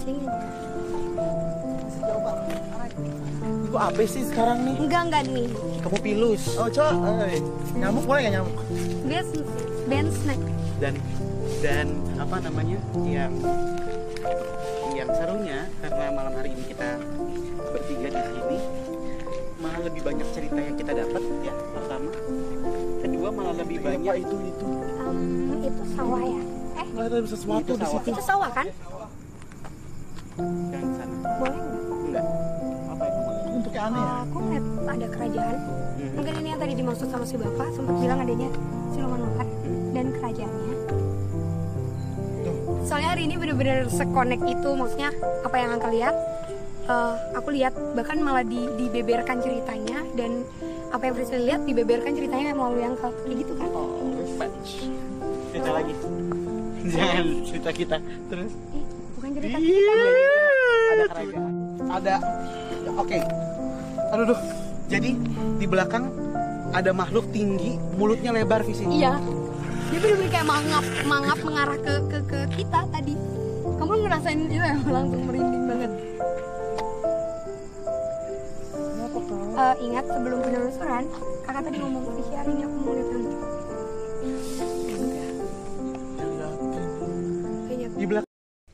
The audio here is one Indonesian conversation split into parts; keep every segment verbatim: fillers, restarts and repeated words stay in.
Sini. Ibu apa sih sekarang nih? Enggak, enggak nih. Kamu pilus. Oh, Cok. Eh, nyamuk boleh nggak nyamuk? Bias band snack. Dan dan apa namanya? Yang yang serunya karena malam hari ini kita bertiga di sini malah lebih banyak cerita yang kita dapat ya, pertama. Kedua malah lebih banyak itu itu. Um, itu sawah ya? Eh, Nggak ada sesuatu Itu di sawah. situ. itu sawah kan? yang sana. Boleh nggak? Enggak. Apa itu? Bentuknya aneh ya? Aku ngeliat ada kerajaan. Mungkin ini yang tadi dimaksud sama si bapak, sempat bilang adanya siluman ular dan kerajaannya. Soalnya hari ini bener-bener se-connect itu, maksudnya apa yang Angka lihat, uh, aku lihat bahkan malah di, dibeberkan ceritanya, dan apa yang Priscilla lihat dibeberkan ceritanya melalui Angka, kayak gitu kan? Oh, cerita lagi. Jangan cerita kita terus. Eh, bukan cerita Iya. kita. Ada kerajaan. Ada. Ya, Oke. Aduh, duh. Jadi di belakang ada makhluk tinggi, mulutnya lebar visi. Iya. Dia bener-bener kayak mangap, mangap mengarah ke, ke ke kita tadi. Kamu ngerasain itu ya, langsung merinding banget. Kenapa kau? Uh, ingat sebelum penelusuran, kakak tadi ngomong Vicky hari ini aku mau lihat hantu. Kayaknya Di belakang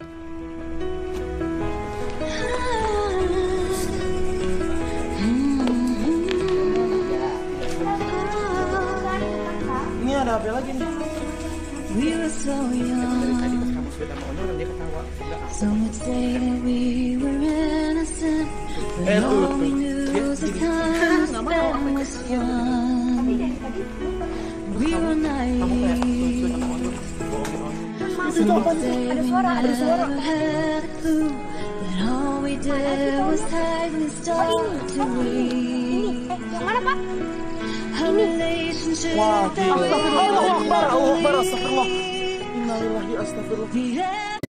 Ini ada apa lagi nih? We were so young, tadi pas kamu sudah mau nyuruh dia ketawa. some would say that we were innocent, but Eh, tuh, all tuh. we knew was the time we spent was fun. We were naive, some would say ada we suara, ada suara. never had a clue, that all we did was tightly start to read Eh, yang mana Pak? a relationship Wah, that gila. we Allahu Akbar, Allahu Akbar, believed. astagfirullah. Innalillahi astagfirullah. Yeah.